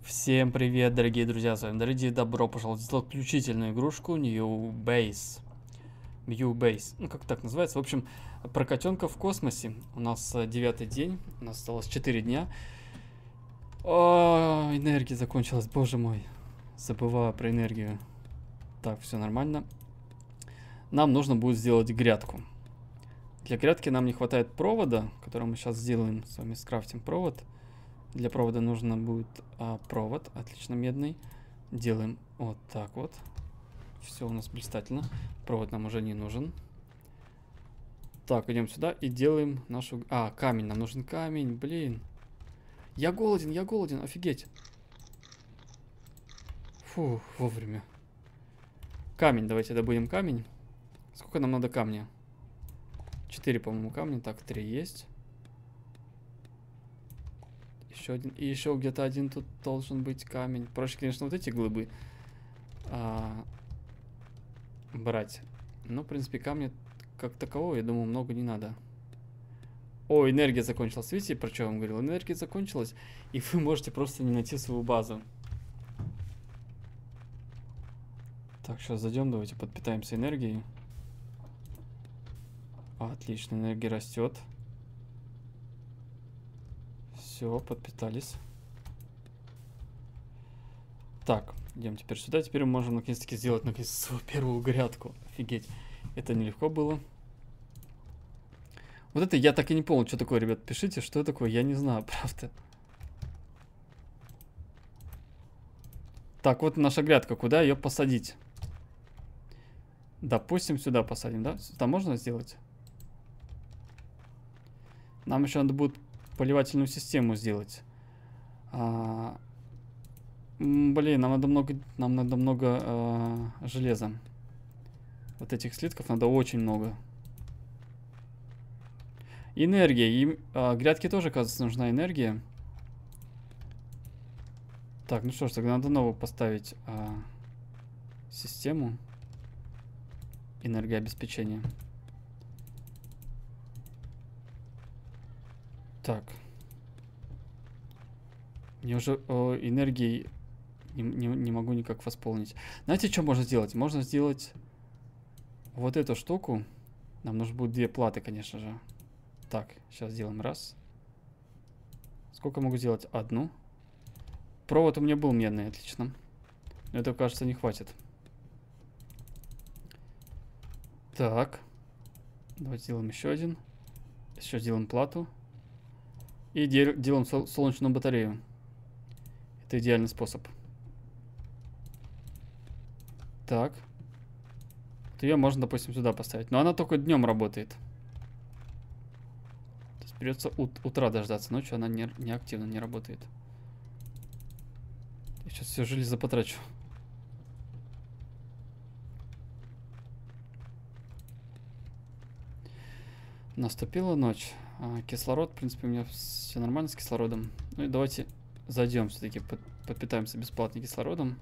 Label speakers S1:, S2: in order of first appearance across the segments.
S1: Всем привет, дорогие друзья, с вами Дариди, добро пожаловать в заключительную игрушку New Base. New Base, ну как так называется, в общем, про котенка в космосе. У нас 9-й день, у нас осталось 4 дня. О, энергия закончилась, боже мой, забываю про энергию. Так, все нормально. Нам нужно будет сделать грядку. Для грядки нам не хватает провода, который мы сейчас сделаем, с вами скрафтим провод. Для провода нужно будет провод, отлично, медный. Делаем вот так вот. Все у нас блистательно. Провод нам уже не нужен. Так, идем сюда и делаем нашу... камень, нам нужен камень, блин. Я голоден, офигеть. Фу, вовремя. Камень, давайте добудем камень. Сколько нам надо камня? 4, по-моему, камня. Так, 3 есть. Еще один. И еще где-то один тут должен быть камень. Проще, конечно, вот эти глыбы брать. Но, в принципе, камня как такового, я думаю, много не надо. О, энергия закончилась. Видите, про что я вам говорил? Энергия закончилась, и вы можете просто не найти свою базу. Так, сейчас зайдем, давайте подпитаемся энергией. Отлично, энергия растет. Все, подпитались. Так, идем теперь сюда. Теперь мы можем наконец-таки сделать свою первую грядку. Офигеть. Это нелегко было. Вот это я так и не понял, что такое, ребят. Пишите, что такое, я не знаю, правда. Так, вот наша грядка. Куда ее посадить? Допустим, сюда посадим, да? Сюда можно сделать? Нам еще надо будет поливательную систему сделать. Блин, нам надо много железа. Вот этих слитков надо очень много. Энергия. И грядке тоже, оказывается, нужна энергия. Так, ну что ж, тогда надо новую поставить систему энергообеспечения. Так. Мне уже энергией не могу никак восполнить. Знаете, что можно сделать? Можно сделать вот эту штуку. Нам нужно будет 2 платы, конечно же. Так, сейчас сделаем раз. Сколько могу сделать? 1. Провод у меня был медный, отлично. Но этого, кажется, не хватит. Так. Давайте сделаем еще один. Еще сделаем плату. И делаем солнечную батарею. Это идеальный способ. Так. Вот ее можно, допустим, сюда поставить. Но она только днем работает. То есть придется утра дождаться. Ночью она не активно не работает. Я сейчас все железо потрачу. Наступила ночь. Кислород, в принципе, у меня все нормально с кислородом. Ну и давайте зайдем все-таки, подпитаемся бесплатно кислородом.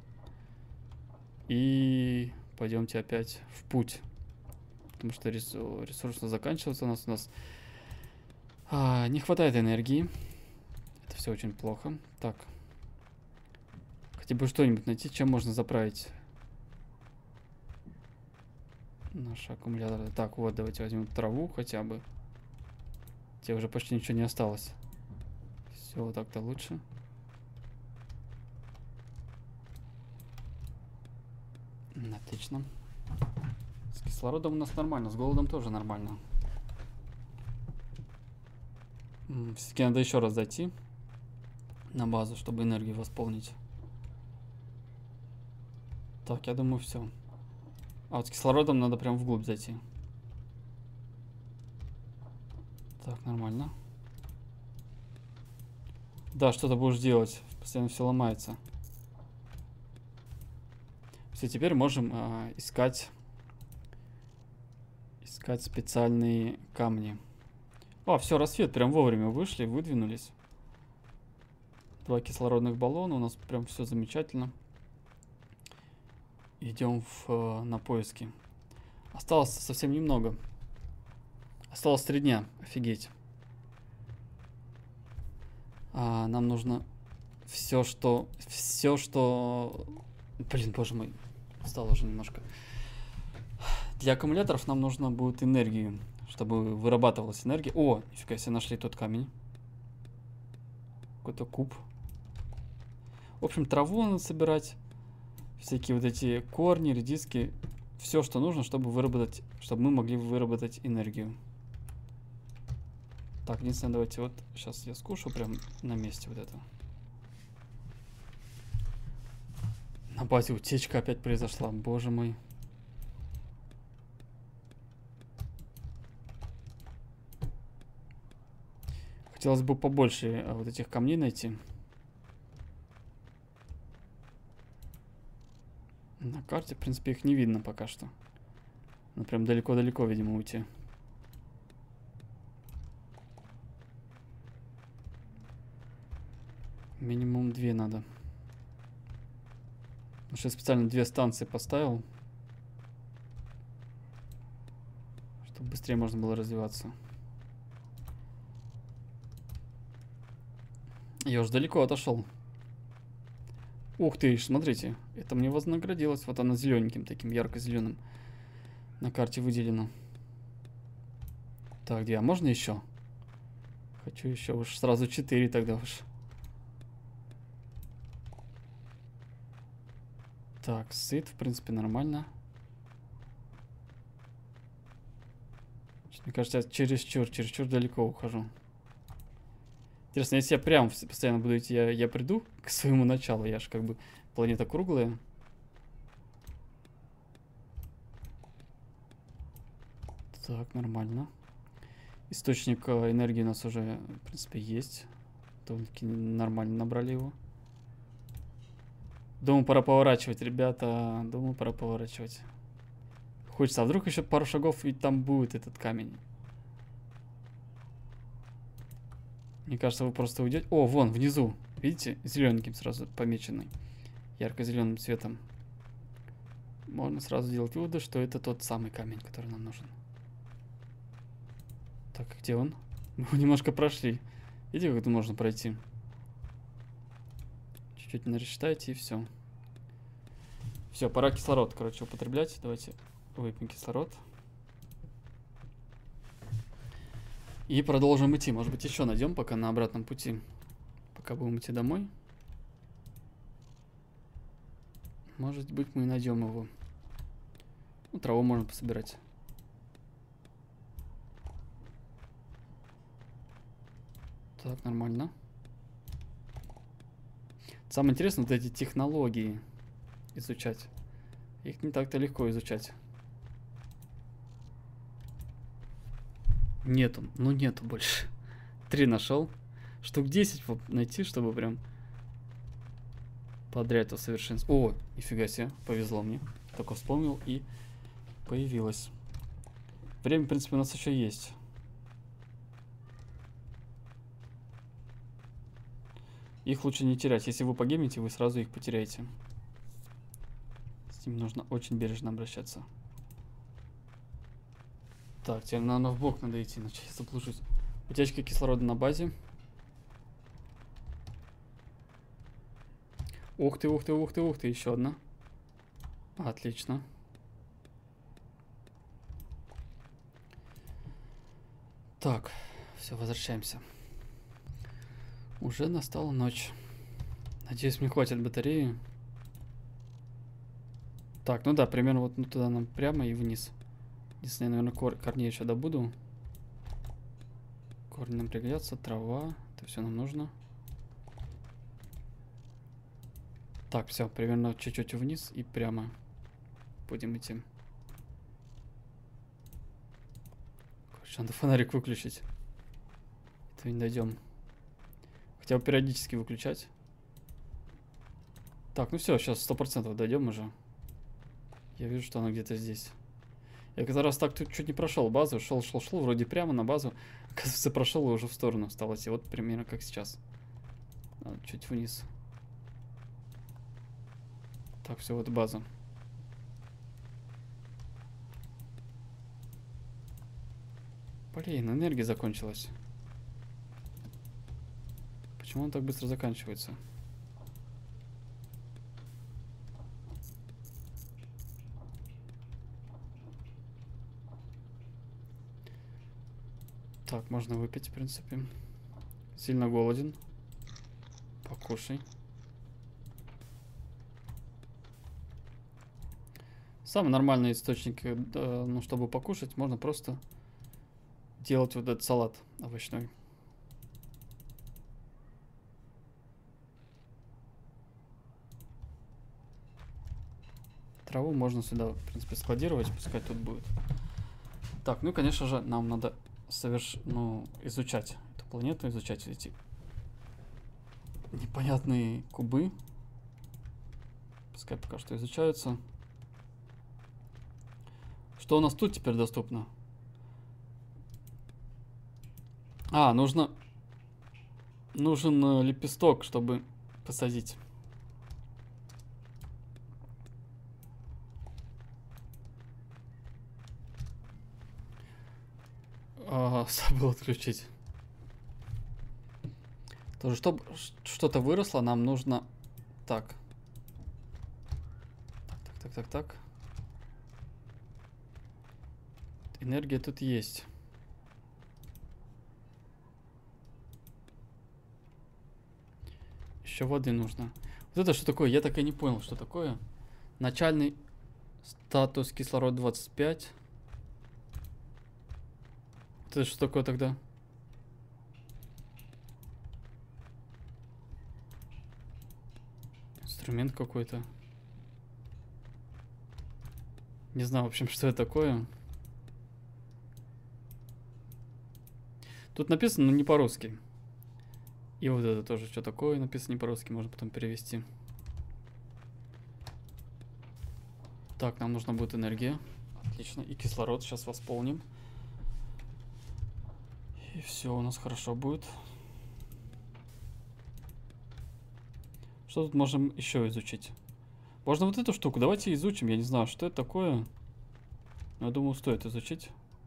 S1: И пойдемте опять в путь. Потому что ресурс заканчивается у нас. Не хватает энергии. Это все очень плохо. Так. Хотя бы что-нибудь найти, чем можно заправить наши аккумуляторы. Так, вот, давайте возьмем траву хотя бы. Тебе уже почти ничего не осталось. Все, вот так-то лучше. Отлично. С кислородом у нас нормально, с голодом тоже нормально. Все-таки надо еще раз зайти на базу, чтобы энергию восполнить. Так, я думаю, все. А вот с кислородом надо прям вглубь зайти. Так, нормально. Да, что-то будешь делать. Постоянно все ломается. Все, теперь можем искать специальные камни. О, все, рассвет, прям вовремя вышли, выдвинулись. 2 кислородных баллона, у нас прям все замечательно. Идем на поиски. Осталось совсем немного. Осталось 3 дня, офигеть. Нам нужно все, что... Блин, боже мой, устал уже немножко. Для аккумуляторов нам нужно будет энергию, чтобы вырабатывалась энергия. О, нифига себе, нашли тот камень. Какой-то куб. В общем, траву надо собирать. Всякие вот эти корни, редиски. Все, что нужно, чтобы выработать, чтобы мы могли выработать энергию. Так, единственное, давайте вот сейчас я скушаю прям на месте вот это. На базе утечка опять произошла, боже мой. Хотелось бы побольше вот этих камней найти. На карте, в принципе, их не видно пока что. Ну, прям далеко-далеко, видимо, уйти. Минимум 2 надо. Потому что я специально 2 станции поставил. Чтобы быстрее можно было развиваться. Я уже далеко отошел. Ух ты, смотрите. Это мне вознаградилось. Вот она зелененьким, таким ярко-зеленым. На карте выделено. Так, где? А можно еще? Хочу еще. Уж сразу 4 тогда уж. Так, сыт, в принципе, нормально. Мне кажется, я чересчур далеко ухожу. Интересно, если я прям постоянно буду идти, я приду к своему началу. Я же как бы планета круглая. Так, нормально. Источник энергии у нас уже, в принципе, есть. Довольно-таки нормально набрали его. Думаю, пора поворачивать, ребята. Думаю, пора поворачивать. Хочется, а вдруг еще пару шагов, и там будет этот камень. Мне кажется, вы просто уйдете. О, вон, внизу. Видите? Зелененьким сразу помеченный. Ярко-зеленым цветом. Можно сразу сделать выводы, что это тот самый камень, который нам нужен. Так, где он? Мы его немножко прошли. Видите, как это можно пройти? Чуть-чуть нарасчитайте, и все. Все, пора кислород, короче, употреблять. Давайте выпьем кислород. И продолжим идти. Может быть, еще найдем пока на обратном пути. Пока будем идти домой. Может быть, мы найдем его. Ну, траву можно пособирать. Так, нормально. Самое интересное, вот эти технологии изучать. Их не так-то легко изучать. Нету, ну нету больше. 3 нашел. Штук 10 найти, чтобы прям подряд усовершенствовать. О, нифига себе, повезло мне. Только вспомнил и появилось. Время, в принципе, у нас еще есть. Их лучше не терять. Если вы погибнете, вы сразу их потеряете. С ним нужно очень бережно обращаться. Так, теперь, наверное, в бок надо идти, иначе я заблужусь. Утечка кислорода на базе. Ух ты, ух ты, ух ты, ух ты, еще одна. Отлично. Так, все, возвращаемся. Уже настала ночь. Надеюсь, мне хватит батареи. Так, ну да, примерно вот туда нам прямо и вниз. Если я, наверное, корней еще добуду. Корни нам пригодятся, трава. Это все нам нужно. Так, все, примерно чуть-чуть вниз и прямо будем идти. Короче, надо фонарик выключить. Это не дойдем. Хотя бы периодически выключать. Так, ну все, сейчас 100% дойдем уже. Я вижу, что она где-то здесь. Я как-то раз так чуть не прошел базу, шел, вроде прямо на базу. Оказывается, прошел и уже в сторону стал идти. Вот примерно как сейчас. Чуть вниз. Так, все, вот база. Блин, энергия закончилась. Почему он так быстро заканчивается? Так, можно выпить, в принципе. Сильно голоден. Покушай. Самый нормальный источник, ну, чтобы покушать, можно просто делать вот этот салат овощной. Траву можно сюда, в принципе, складировать, пускай тут будет. Так, ну и, конечно же, нам надо изучать эту планету, изучать эти непонятные кубы. Пускай пока что изучаются. Что у нас тут теперь доступно? А, нужен лепесток, чтобы посадить. Забыл отключить. Тоже, чтобы что-то выросло, нам нужно... Так. Так. Энергия тут есть. Еще воды нужно. Вот это что такое? Я так и не понял, что такое. Начальный статус кислород 25. Вот это что такое тогда? Инструмент какой-то. Не знаю, в общем, что это такое. Тут написано, но не по-русски. И вот это тоже что такое написано не по-русски, можно потом перевести. Так, нам нужна будет энергия. Отлично. И кислород сейчас восполним. И все у нас хорошо будет. Что тут можем еще изучить? Можно вот эту штуку. Давайте изучим. Я не знаю, что это такое. Но я думаю, стоит изучить.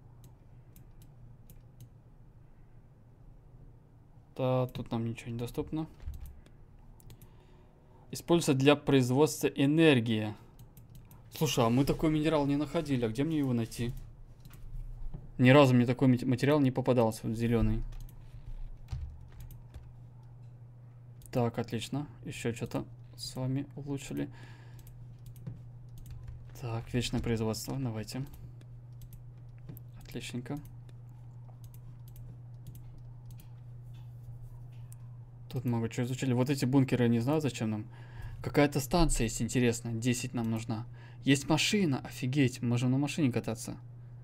S1: Да, тут нам ничего не доступно. Используется для производства энергии. Слушай, а мы такой минерал не находили. А где мне его найти? Ни разу мне такой материал не попадался. Вот зеленый. Так, отлично. Еще что-то с вами улучшили. Так, вечное производство. Давайте. Отличненько. Тут много чего изучили. Вот эти бункеры, не знаю, зачем нам. Какая-то станция есть интересная. 10 нам нужна. Есть машина. Офигеть. Мы можем на машине кататься.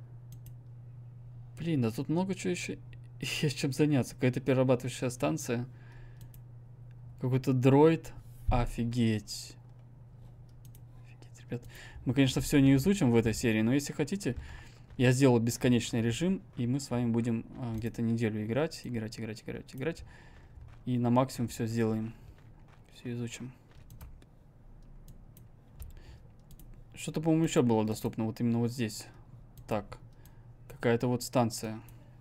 S1: Блин, да тут много чего еще есть чем заняться. Какая-то перерабатывающая станция. Какой-то дроид. Офигеть. Офигеть, ребят. Мы, конечно, все не изучим в этой серии, но если хотите, я сделаю бесконечный режим, и мы с вами будем где-то неделю играть. И на максимум все сделаем. Все изучим. Что-то, по-моему, еще было доступно. Вот именно вот здесь. Так. Какая-то вот станция.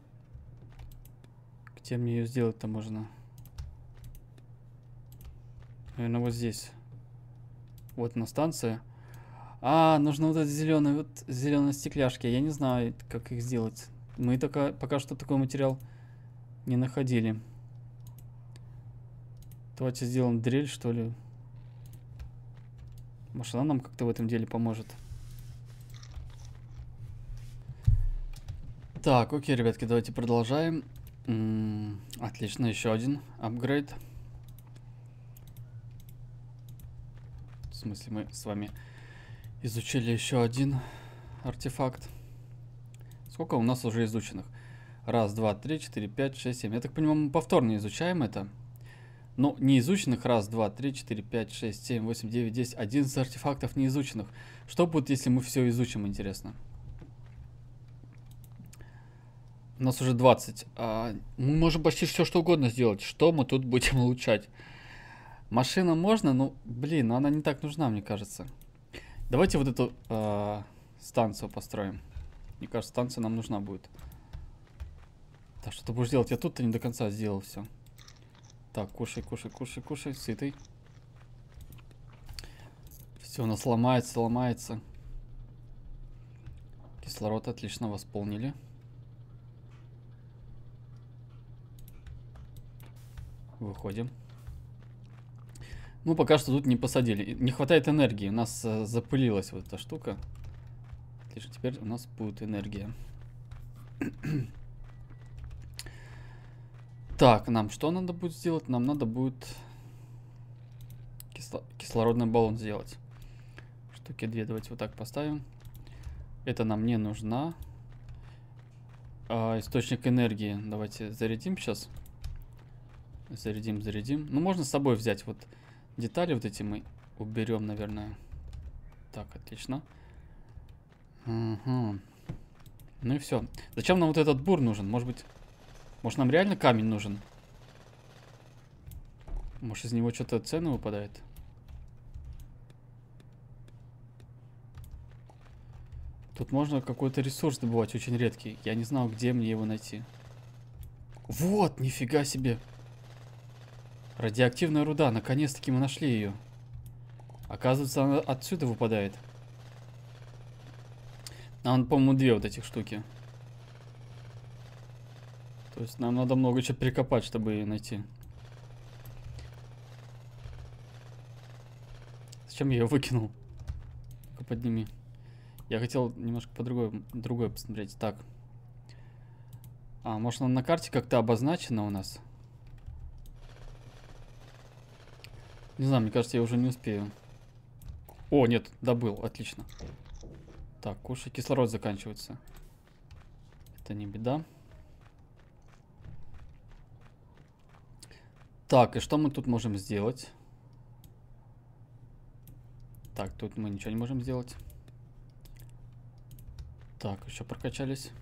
S1: Где мне ее сделать-то можно? Наверное, вот здесь. Вот на станция. А, нужно вот эти зеленые стекляшки. Я не знаю, как их сделать. Мы пока что такой материал не находили. Давайте сделаем дрель, что ли. Может, она нам как-то в этом деле поможет. Так, окей, ребятки, давайте продолжаем. Отлично, еще один апгрейд. В смысле, мы с вами изучили еще один артефакт. Сколько у нас уже изученных? Раз, два, три, 4, 5, 6, 7. Я так понимаю, мы повторно изучаем это. Но не изученных. Раз, два, 3, 4, 5, 6, 7, 8, 9, 10, 11 артефактов не изученных. Что будет, если мы все изучим, интересно? У нас уже 20. Мы можем почти все что угодно сделать. Что мы тут будем улучшать? Машина можно, но, блин, она не так нужна, мне кажется. Давайте вот эту станцию построим. Мне кажется, станция нам нужна будет. Так, что ты будешь делать? Я тут-то не до конца сделал все. Так, кушай, сытый. Все, у нас ломается. Кислород отлично восполнили. Выходим. Мы пока что тут не посадили. Не хватает энергии. У нас запылилась вот эта штука. Отлично, теперь у нас будет энергия. Так, нам что надо будет сделать? Нам надо будет кислородный баллон сделать. Штуки 2 давайте вот так поставим. Это нам не нужна. Источник энергии. Давайте зарядим сейчас. Зарядим. Ну, можно с собой взять. Вот детали вот эти мы уберем, наверное. Так, отлично. Угу. Ну и все. Зачем нам вот этот бур нужен? Может нам реально камень нужен? Может, из него что-то ценное выпадает? Тут можно какой-то ресурс добывать, очень редкий. Я не знал, где мне его найти. Вот, нифига себе. Радиоактивная руда. Наконец-таки мы нашли ее. Оказывается, она отсюда выпадает. Нам, по-моему, 2 вот этих штуки. То есть нам надо много чего прикопать, чтобы ее найти. Зачем я ее выкинул? Ну-ка, подними. Я хотел немножко другое посмотреть. Так. Может, она на карте как-то обозначена у нас? Не знаю, мне кажется, я уже не успею. О, нет, добыл, отлично. Так, кушай, кислород заканчивается. Это не беда. Так, и что мы тут можем сделать? Так, тут мы ничего не можем сделать. Так, еще прокачались.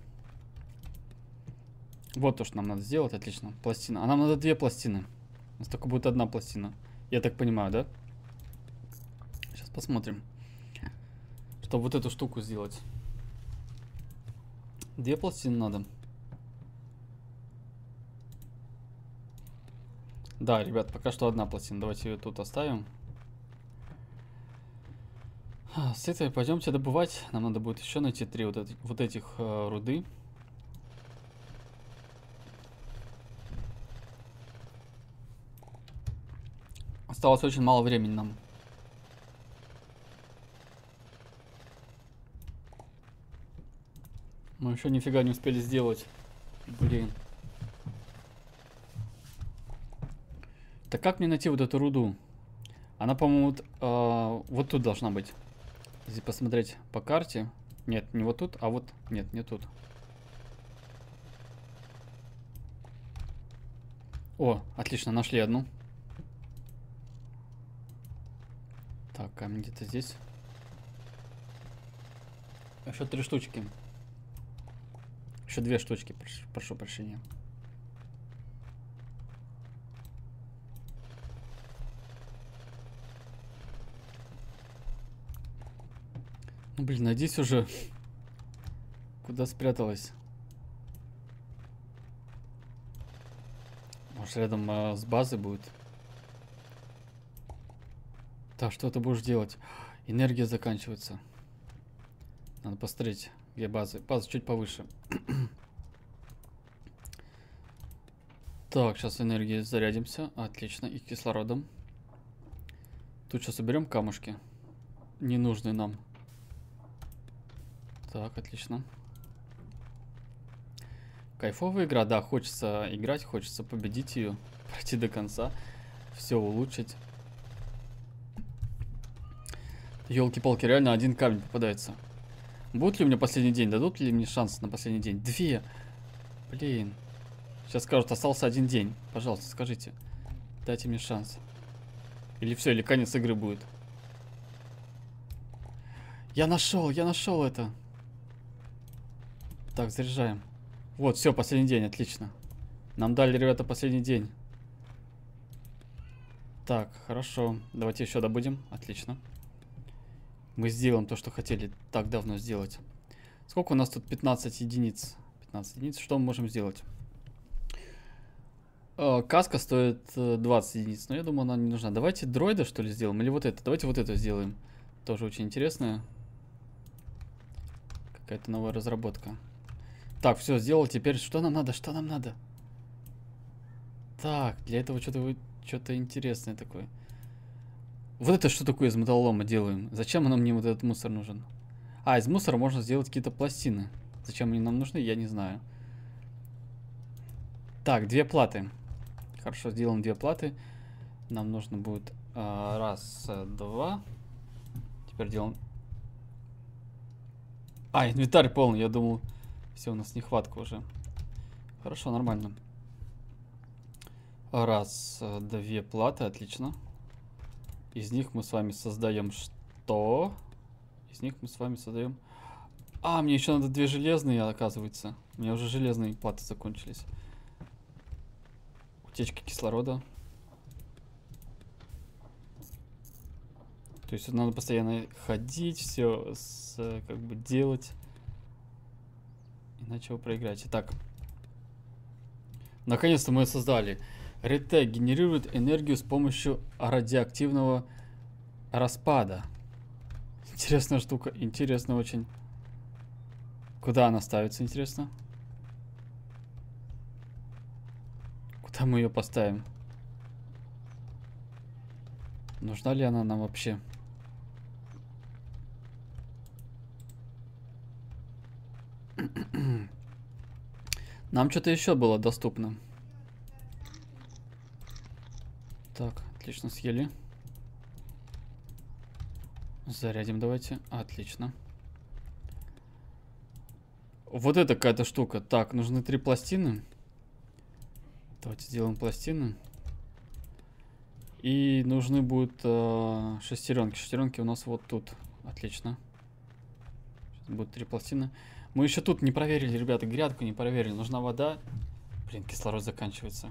S1: Вот то, что нам надо сделать, отлично. Пластина. А нам надо 2 пластины. У нас только будет 1 пластина. Я так понимаю, да? Сейчас посмотрим. Чтобы вот эту штуку сделать. 2 пластины надо. Да, ребят, пока что 1 пластина. Давайте ее тут оставим. С этой пойдемте добывать. Нам надо будет еще найти 3 вот этих руды. Осталось очень мало времени нам. Мы еще нифига не успели сделать. Блин. Так как мне найти вот эту руду? Она, по-моему, вот тут должна быть. Если посмотреть по карте. Нет, не вот тут, а вот... Нет, не тут. О, отлично, нашли одну. Так, камень где-то здесь. Еще 3 штучки. Еще 2 штучки, прошу прощения. Ну, блин, найдись уже. Куда спряталась? Может, рядом с базой будет? Так, что ты будешь делать? Энергия заканчивается. Надо посмотреть, где базы. База чуть повыше. Так, сейчас энергией зарядимся. Отлично. И кислородом. Тут сейчас уберем камушки. Ненужные нам. Так, отлично. Кайфовая игра, да, хочется играть, хочется победить ее, пройти до конца, все улучшить. Ёлки-палки, реально 1 камень попадается. Будет ли у меня последний день? Дадут ли мне шанс на последний день? 2. Блин. Сейчас скажут, остался 1 день. Пожалуйста, скажите. Дайте мне шанс. Или все, или конец игры будет. Я нашел это. Так, заряжаем. Вот, все, последний день, отлично. Нам дали, ребята, последний день. Так, хорошо. Давайте еще добудем. Отлично. Мы сделаем то, что хотели так давно сделать. Сколько у нас тут? 15 единиц. 15 единиц. Что мы можем сделать? Каска стоит 20 единиц, но я думаю, она не нужна. Давайте дроида, что ли, сделаем? Или вот это? Давайте вот это сделаем. Тоже очень интересная. Какая-то новая разработка. Так, все, сделал. Теперь что нам надо? Что нам надо? Так, для этого что-то интересное такое. Вот это что такое из металлолома делаем? Зачем нам мне вот этот мусор нужен? А, из мусора можно сделать какие-то пластины. Зачем они нам нужны, я не знаю. Так, 2 платы. Хорошо, сделаем 2 платы. Нам нужно будет раз, два. Теперь делаем... А, инвентарь полный, я думал, все, у нас нехватка уже. Хорошо, нормально. Раз, 2 платы, отлично. Из них мы с вами создаем что? Из них мы с вами создаем... А, мне еще надо 2 железные, оказывается. У меня уже железные платы закончились. Утечка кислорода. То есть надо постоянно ходить, все как бы делать. Иначе вы проиграете. Итак. Наконец-то мы создали. Ретек генерирует энергию с помощью радиоактивного распада. Интересная штука. Интересно очень. Куда она ставится, интересно? Куда мы ее поставим? Нужна ли она нам вообще? Нам что-то еще было доступно. Так, отлично, съели. Зарядим давайте. Отлично. Вот это какая-то штука. Так, нужны 3 пластины. Давайте сделаем пластины. И нужны будут шестеренки. Шестеренки у нас вот тут. Отлично. Сейчас будет 3 пластины. Мы еще тут не проверили, ребята, грядку не проверили. Нужна вода. Блин, кислород заканчивается.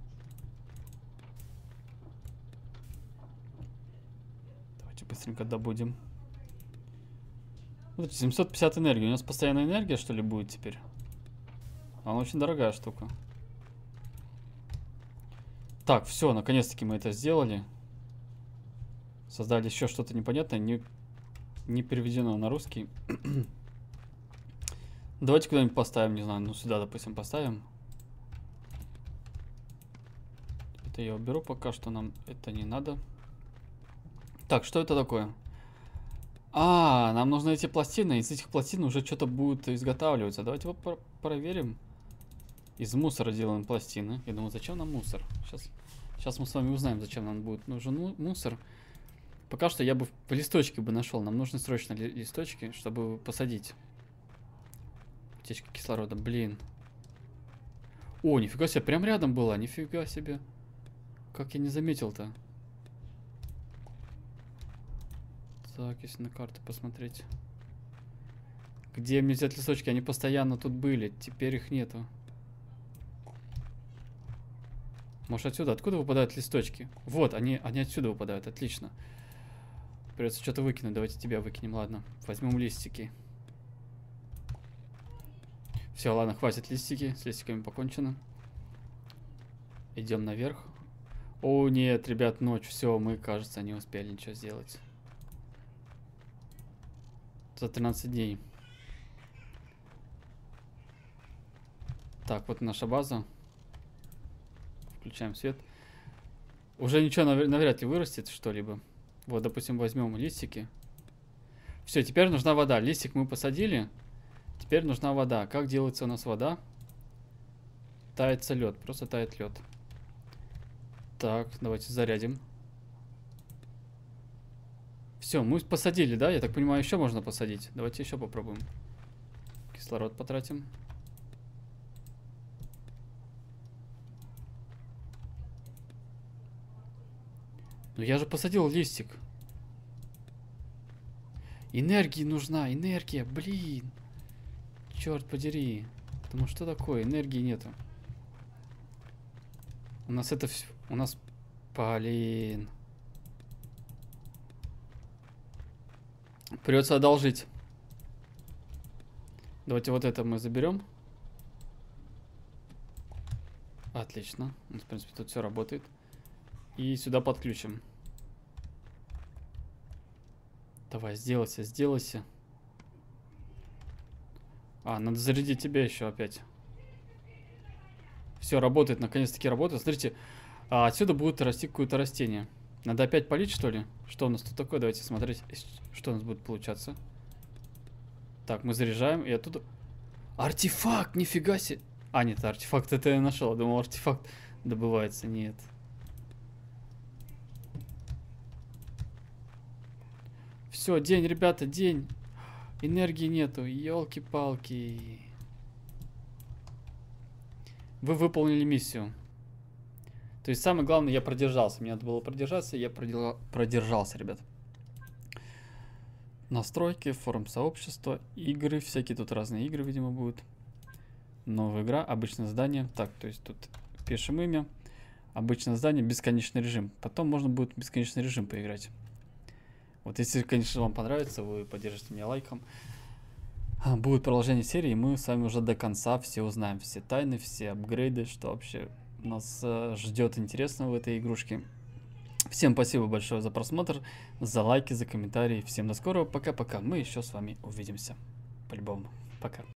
S1: Давайте быстренько добудем. Вот 750 энергии. У нас постоянная энергия, что ли, будет теперь? Она очень дорогая штука. Так, все, наконец-таки мы это сделали. Создали еще что-то непонятное, не переведено на русский. Давайте куда-нибудь поставим, не знаю, ну сюда, допустим, поставим. Это я уберу пока что, нам это не надо. Так, что это такое? А, нам нужны эти пластины, из этих пластин уже что-то будет изготавливаться. Давайте вот проверим. Из мусора делаем пластины. Я думаю, зачем нам мусор? Сейчас мы с вами узнаем, зачем нам будет нужен мусор. Пока что я бы в листочке бы нашел. Нам нужны срочно листочки, чтобы посадить. Утечка кислорода, блин. О, нифига себе, прям рядом была, нифига себе. Как я не заметил-то. Так, если на карту посмотреть. Где мне взять листочки? Они постоянно тут были, теперь их нету. Может отсюда? Откуда выпадают листочки? Вот, они отсюда выпадают, отлично. Придется что-то выкинуть, давайте тебя выкинем, ладно. Возьмем листики. Все, ладно, хватит листики, с листиками покончено. Идем наверх. О, нет, ребят, ночь, все, мы, кажется, не успели ничего сделать. За 13 дней. Так, вот наша база. Включаем свет. Уже ничего навряд ли вырастет что-либо. Вот, допустим, возьмем листики. Все, теперь нужна вода. Листик мы посадили. Теперь нужна вода. Как делается у нас вода? Тается лед. Просто тает лед. Так, давайте зарядим. Все, мы посадили, да? Я так понимаю, еще можно посадить. Давайте еще попробуем. Кислород потратим. Ну я же посадил листик. Энергии нужна, энергия, блин. Черт подери. Думаю, что такое? Энергии нету. У нас это все... У нас... Блин. Придется одолжить. Давайте вот это мы заберем. Отлично. У нас, в принципе, тут все работает. И сюда подключим. Давай, сделайся, сделайся. А, надо зарядить тебя еще опять. Все, работает, наконец-таки работает. Смотрите, отсюда будет расти какое-то растение. Надо опять полить, что ли? Что у нас тут такое? Давайте смотреть, что у нас будет получаться. Так, мы заряжаем, и оттуда... Артефакт, нифига себе! А, нет, артефакт это я нашел. Я думал, артефакт добывается. Нет. Все, день, ребята, день. Энергии нету, елки-палки. Вы выполнили миссию. То есть самое главное, я продержался. Мне надо было продержаться, я продержался, ребят. Настройки, форум сообщества, игры. Всякие тут разные игры, видимо, будут. Новая игра, обычное задание. Так, то есть тут пишем имя. Обычное задание, бесконечный режим. Потом можно будет в бесконечный режим поиграть. Вот если, конечно, вам понравится, вы поддержите меня лайком. Будет продолжение серии, и мы с вами уже до конца все узнаем. Все тайны, все апгрейды, что вообще нас ждет интересного в этой игрушке. Всем спасибо большое за просмотр, за лайки, за комментарии. Всем до скорого, пока-пока. Мы еще с вами увидимся. По-любому. Пока.